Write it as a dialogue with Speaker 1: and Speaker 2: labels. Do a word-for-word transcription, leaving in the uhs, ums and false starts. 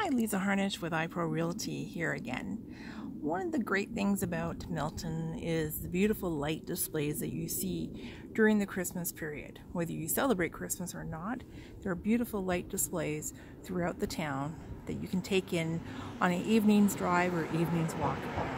Speaker 1: Hi, Lisa Harnish with iPro Realty here again. One of the great things about Milton is the beautiful light displays that you see during the Christmas period. Whether you celebrate Christmas or not, there are beautiful light displays throughout the town that you can take in on an evening's drive or evening's walk.